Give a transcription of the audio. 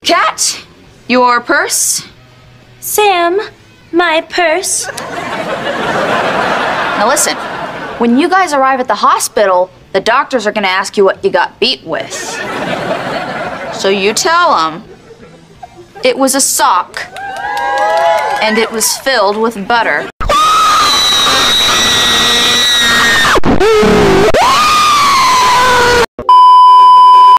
Cat, your purse. Sam, my purse. Now listen, when you guys arrive at the hospital, the doctors are gonna ask you what you got beat with. So you tell them it was a sock, and it was filled with butter.